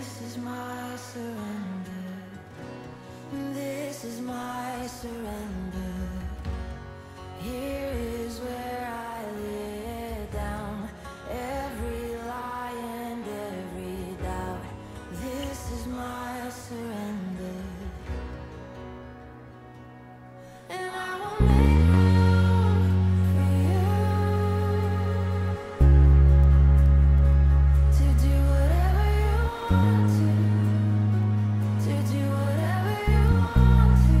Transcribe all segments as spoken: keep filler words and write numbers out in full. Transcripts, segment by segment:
This is my surrender. This is my surrender. Here is where I lay down every lie and every doubt. This is my surrender. And I will make room for you to do whatever you want to, to do whatever you want to.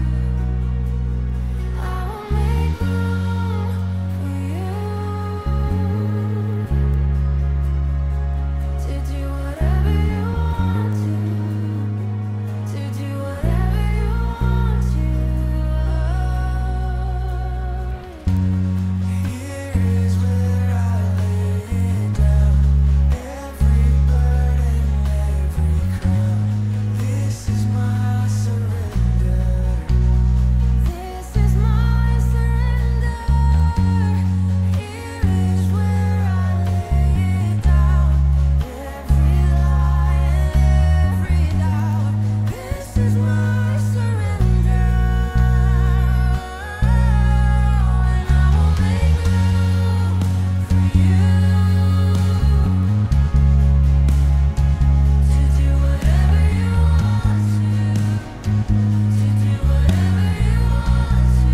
I will make room for you to do whatever you want to, to do whatever you want to. Here is where I lay down every burden, every crown. This is my surrender. This is my surrender. Here is where I lay down every lie and every doubt. This is my surrender. And I will make room for you to do whatever you want to, to do whatever you want to.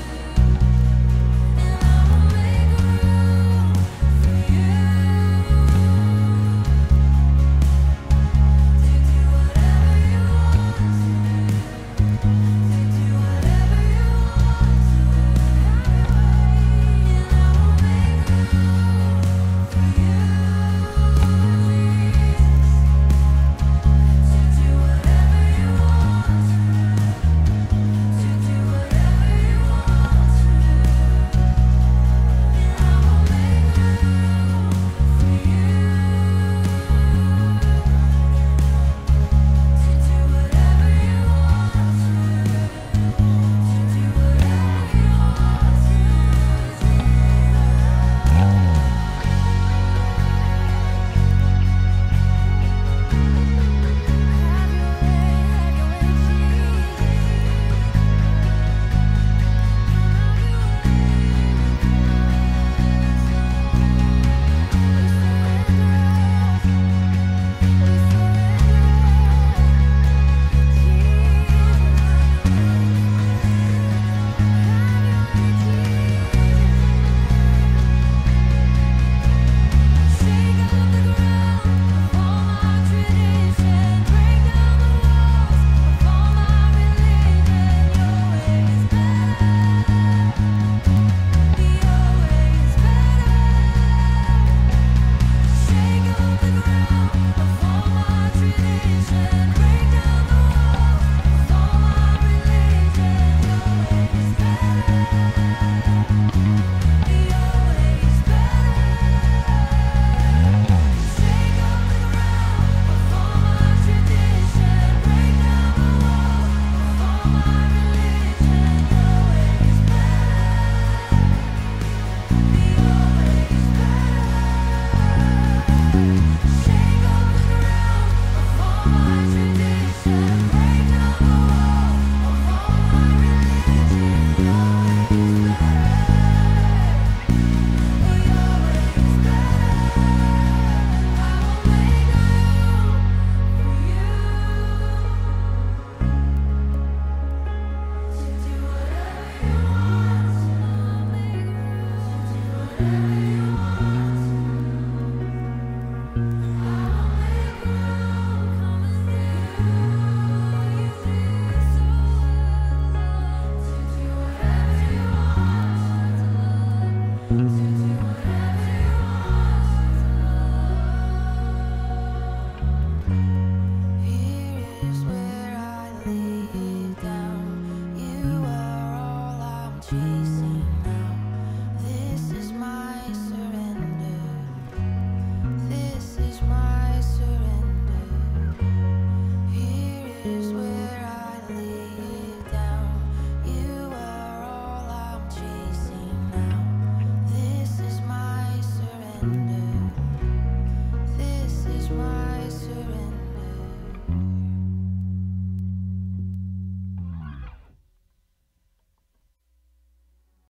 And I will make room for you to do whatever you want to, to do whatever you want to. And I will make room for you, Jesus, to do whatever you want to, to do whatever you want to. And I will make room for you to do whatever you want to, to do whatever you want to. Shake up the ground, perform our tradition.